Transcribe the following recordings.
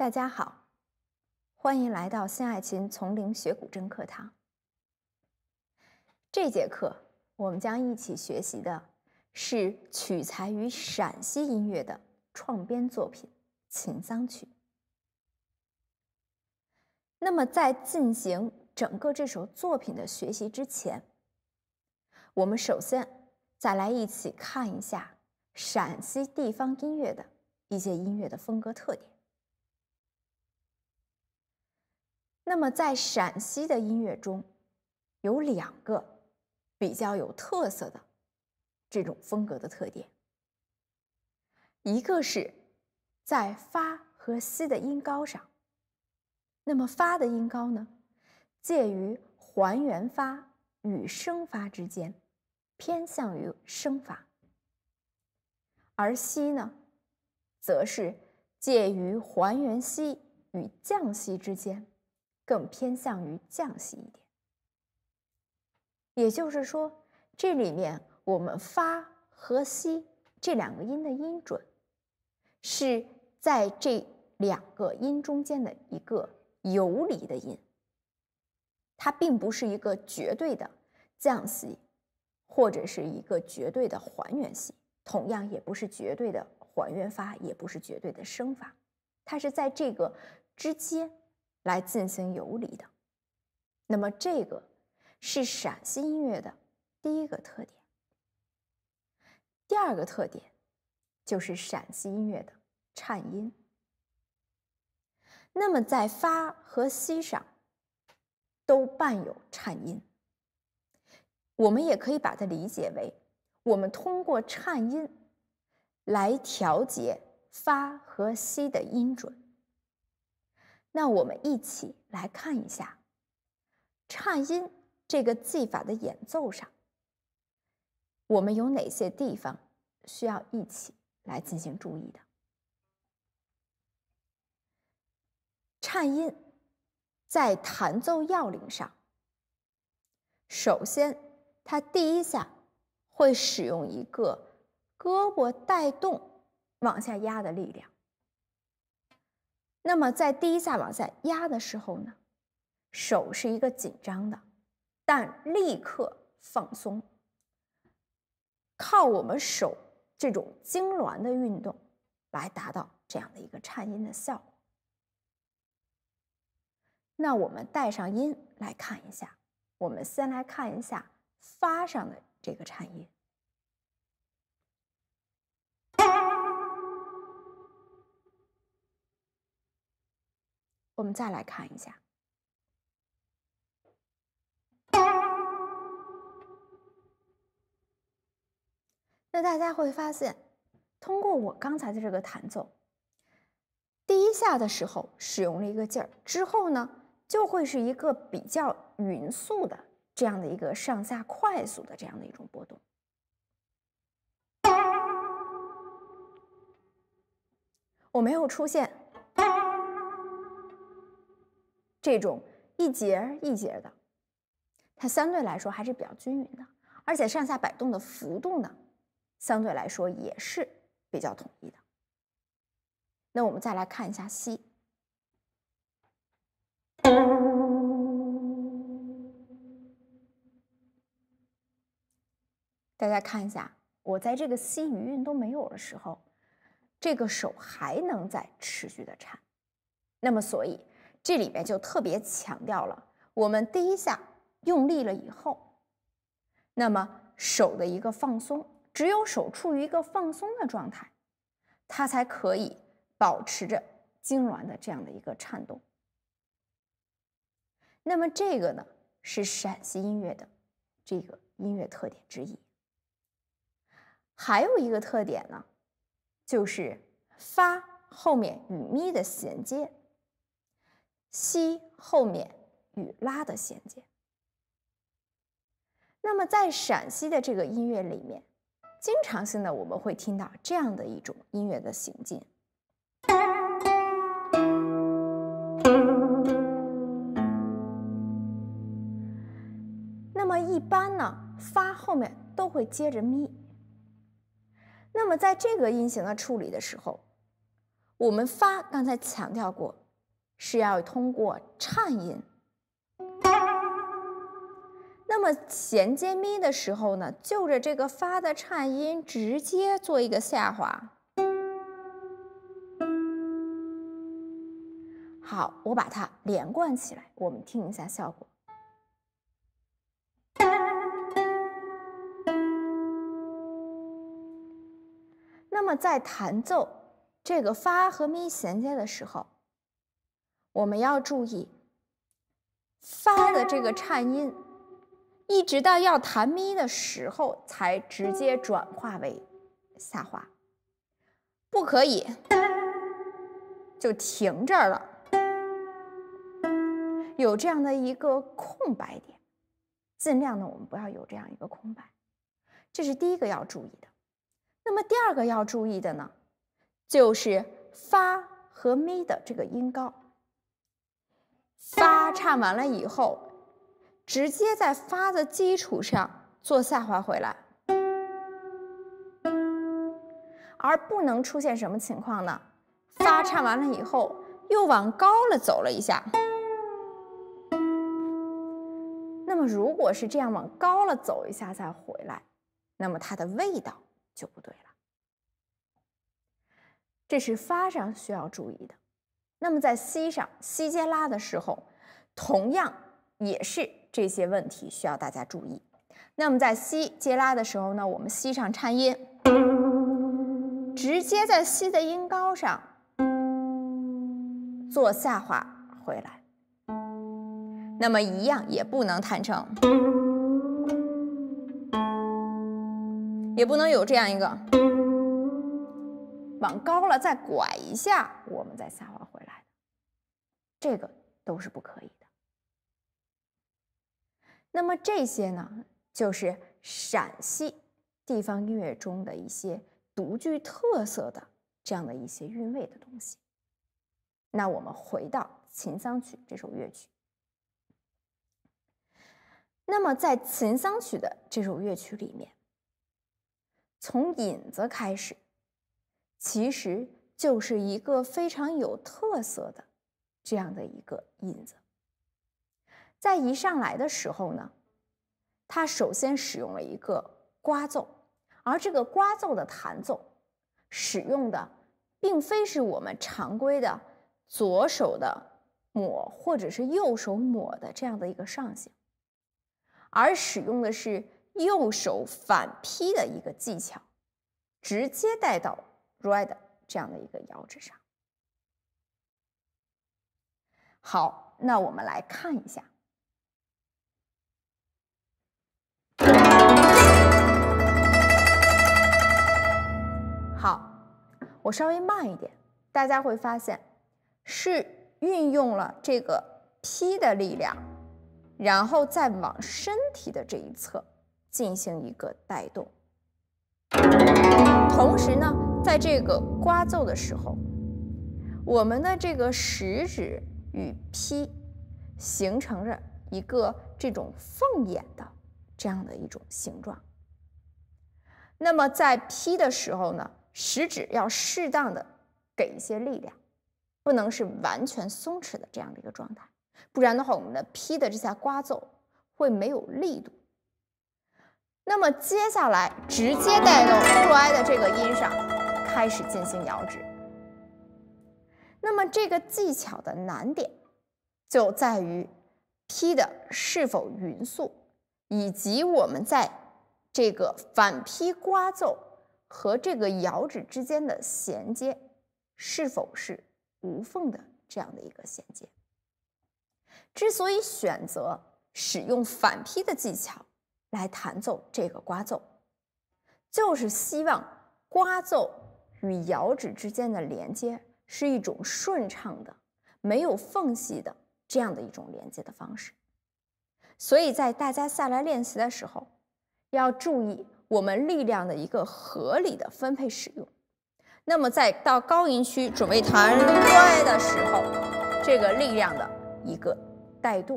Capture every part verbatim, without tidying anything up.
大家好，欢迎来到新爱琴从零学古筝课堂。这节课我们将一起学习的是取材于陕西音乐的创编作品《秦桑曲》。那么在进行整个这首作品的学习之前，我们首先再来一起看一下陕西地方音乐的一些音乐的风格特点。那么在陕西的音乐中，有两个比较有特色的这种风格的特点，一个是在发和西的音高上。那么发的音高呢，介于还原发与升发之间，偏向于升发；而西呢，则是介于还原西与降西之间，更偏向于降西一点。也就是说，这里面我们发和西这两个音的音准，是在这两个音中间的一个游离的音，它并不是一个绝对的降西，或者是一个绝对的还原西，同样也不是绝对的还原发，也不是绝对的升发，它是在这个之间来进行游离的。那么这个是陕西音乐的第一个特点。第二个特点就是陕西音乐的颤音。那么在发和西上都伴有颤音，我们也可以把它理解为我们通过颤音来调节发和西的音准。那我们一起来看一下颤音这个技法的演奏上，我们有哪些地方需要一起来进行注意的。颤音在弹奏要领上，首先它第一下会使用一个胳膊带动往下压的力量。那么在第一下往下压的时候呢，手是一个紧张的，但立刻放松，靠我们手这种痉挛的运动来达到这样的一个颤音的效果。那我们带上音来看一下，我们先来看一下发上的这个颤音。我们再来看一下。那大家会发现，通过我刚才的这个弹奏，第一下的时候使用了一个劲儿，之后呢，就会是一个比较匀速的这样的一个上下快速的这样的一种波动。我没有出现这种一节一节的，它相对来说还是比较均匀的，而且上下摆动的幅度呢，相对来说也是比较统一的。那我们再来看一下西。大家看一下，我在这个西余韵都没有的时候，这个手还能再持续的颤。那么所以这里面就特别强调了，我们第一下用力了以后，那么手的一个放松，只有手处于一个放松的状态，它才可以保持着痉挛的这样的一个颤动。那么这个呢，是陕西音乐的这个音乐特点之一。还有一个特点呢，就是发后面与咪的衔接，西后面与拉的衔接。那么在陕西的这个音乐里面，经常性的我们会听到这样的一种音乐的行进。那么一般呢，发后面都会接着咪。那么在这个音型的处理的时候， 我们发刚才强调过，是要通过颤音。那么衔接咪的时候呢，就着这个发的颤音直接做一个下滑。好，我把它连贯起来，我们听一下效果。那么在弹奏这个发和咪衔接的时候，我们要注意发的这个颤音，一直到要弹咪的时候才直接转化为下滑，不可以就停这儿了，有这样的一个空白点，尽量呢我们不要有这样一个空白，这是第一个要注意的。那么第二个要注意的呢，就是发和咪的这个音高。发唱完了以后，直接在发的基础上做下滑回来，而不能出现什么情况呢？发唱完了以后，又往高了走了一下。那么如果是这样往高了走一下再回来，那么它的味道就不对了。这是发上需要注意的。那么在西上，西接拉的时候，同样也是这些问题需要大家注意。那么在西接拉的时候呢，我们西上颤音，直接在西的音高上做下滑回来。那么一样也不能弹成，也不能有这样一个往高了再拐一下，我们再下滑回来的，这个都是不可以的。那么这些呢，就是陕西地方音乐中的一些独具特色的这样的一些韵味的东西。那我们回到《秦桑曲》这首乐曲。那么在《秦桑曲》的这首乐曲里面，从引子开始，其实就是一个非常有特色的这样的一个引子。在一上来的时候呢，它首先使用了一个刮奏，而这个刮奏的弹奏使用的并非是我们常规的左手的抹或者是右手抹的这样的一个上行，而使用的是右手反劈的一个技巧，直接带到 right 这样的一个摇指上。好，那我们来看一下。好，我稍微慢一点，大家会发现是运用了这个劈的力量，然后再往身体的这一侧进行一个带动。同时呢，在这个刮奏的时候，我们的这个食指与劈形成着一个这种凤眼的这样的一种形状。那么在劈的时候呢，食指要适当的给一些力量，不能是完全松弛的这样的一个状态，不然的话，我们的劈的这下刮奏会没有力度。那么接下来直接带动 right 的这个音上开始进行摇指。那么这个技巧的难点就在于劈的是否匀速，以及我们在这个反劈刮奏和这个摇指之间的衔接是否是无缝的这样的一个衔接。之所以选择使用反劈的技巧来弹奏这个刮奏，就是希望刮奏与摇指之间的连接是一种顺畅的、没有缝隙的这样的一种连接的方式。所以在大家下来练习的时候，要注意我们力量的一个合理的分配使用。那么在到高音区准备弹 right 的时候，这个力量的一个带动。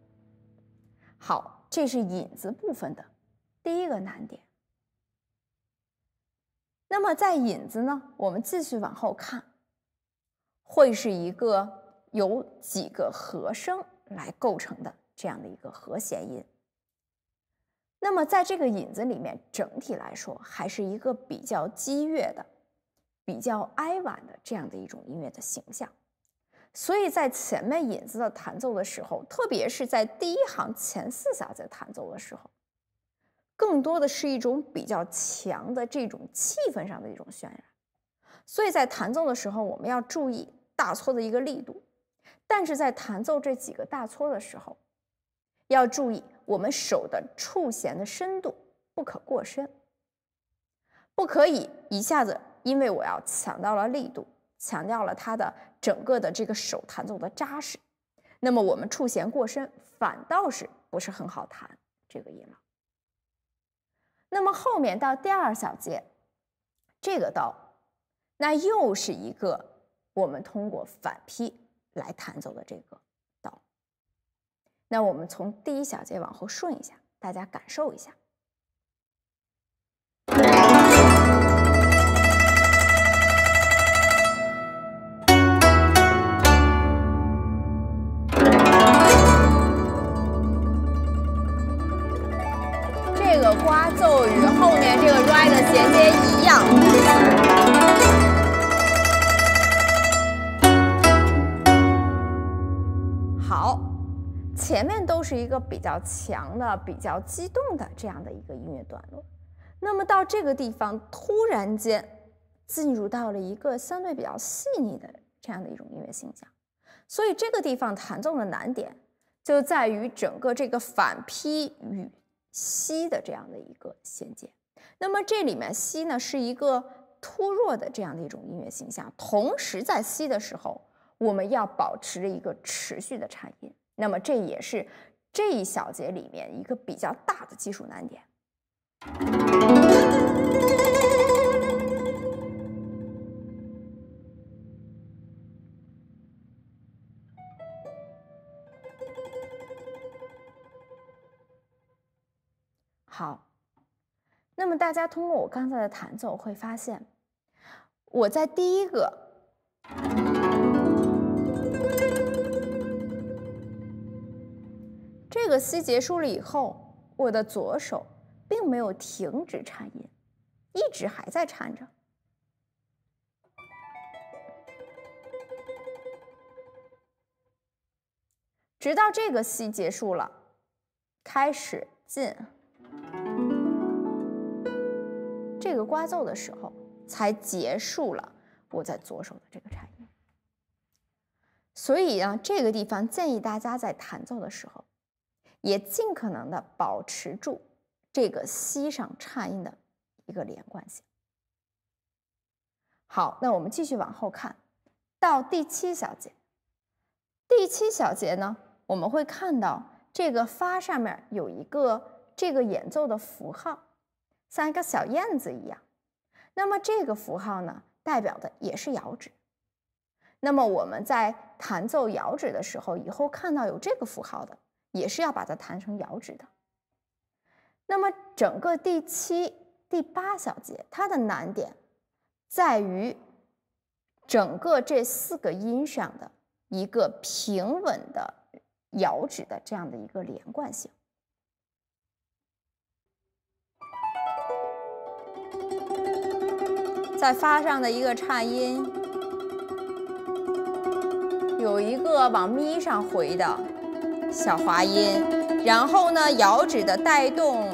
好，这是引子部分的第一个难点。那么在引子呢，我们继续往后看， 会是一个由几个和声来构成的这样的一个和弦音。那么在这个引子里面，整体来说还是一个比较激越的、比较哀婉的这样的一种音乐的形象。所以在前面引子的弹奏的时候，特别是在第一行前四小节弹奏的时候，更多的是一种比较强的这种气氛上的一种渲染。所以在弹奏的时候，我们要注意大搓的一个力度，但是在弹奏这几个大搓的时候，要注意我们手的触弦的深度不可过深，不可以一下子因为我要强调了力度，强调了它的整个的这个手弹奏的扎实，那么我们触弦过深，反倒是不是很好弹这个音了。那么后面到第二小节这个刀，那又是一个我们通过反劈来弹奏的这个刀。那我们从第一小节往后顺一下，大家感受一下。这个刮奏与后面这个 re 的衔接一样。好，前面都是一个比较强的、比较激动的这样的一个音乐段落，那么到这个地方突然间进入到了一个相对比较细腻的这样的一种音乐形象，所以这个地方弹奏的难点就在于整个这个反劈与吸的这样的一个衔接。那么这里面吸呢是一个突弱的这样的一种音乐形象，同时在吸的时候我们要保持着一个持续的颤音，那么这也是这一小节里面一个比较大的技术难点。好，那么大家通过我刚才的弹奏会发现，我在第一个这个吸结束了以后，我的左手并没有停止颤音，一直还在颤着。直到这个吸结束了，开始进这个刮奏的时候，才结束了我在左手的这个颤音。所以呢，这个地方建议大家在弹奏的时候，也尽可能的保持住这个吸上颤音的一个连贯性。好，那我们继续往后看，到第七小节。第七小节呢，我们会看到这个发上面有一个这个演奏的符号，像一个小燕子一样。那么这个符号呢，代表的也是摇指。那么我们在弹奏摇指的时候，以后看到有这个符号的，也是要把它弹成摇指的。那么整个第七、第八小节，它的难点在于整个这四个音上的一个平稳的摇指的这样的一个连贯性。在发上的一个颤音，有一个往咪上回的小滑音，然后呢，摇指的带动，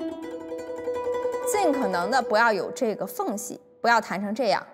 尽可能的不要有这个缝隙，不要弹成这样。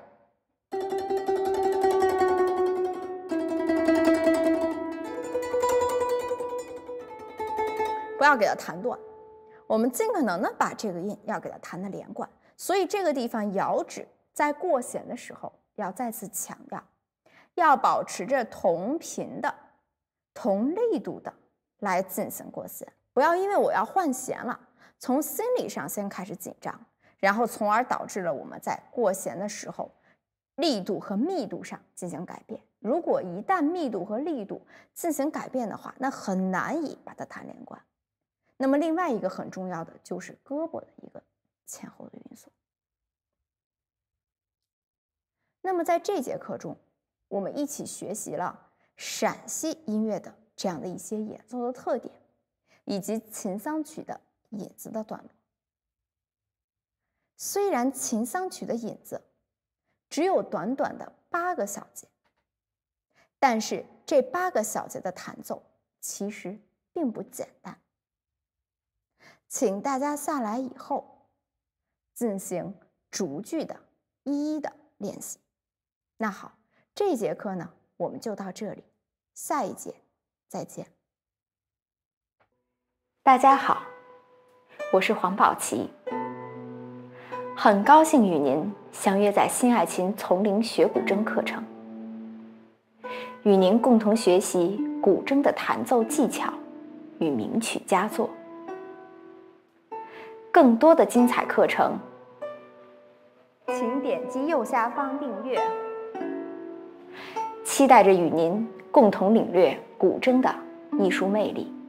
不要给它弹断，我们尽可能的把这个音要给它弹得连贯。所以这个地方摇指在过弦的时候，要再次强调，要保持着同频的、同力度的来进行过弦，不要因为我要换弦了，从心理上先开始紧张，然后从而导致了我们在过弦的时候力度和密度上进行改变。如果一旦密度和力度进行改变的话，那很难以把它弹连贯。那么另外一个很重要的就是胳膊的一个前后的运送。那么在这节课中， 我们一起学习了陕西音乐的这样的一些演奏的特点，以及秦桑曲的引子的段落。虽然秦桑曲的引子只有短短的八个小节，但是这八个小节的弹奏其实并不简单。请大家下来以后进行逐句的一一的练习。那好，这节课呢我们就到这里，下一节再见。 大家好，我是黄宝琪，很高兴与您相约在新爱琴丛林学古筝课程，与您共同学习古筝的弹奏技巧与名曲佳作。更多的精彩课程，请点击右下方订阅。期待着与您共同领略古筝的艺术魅力。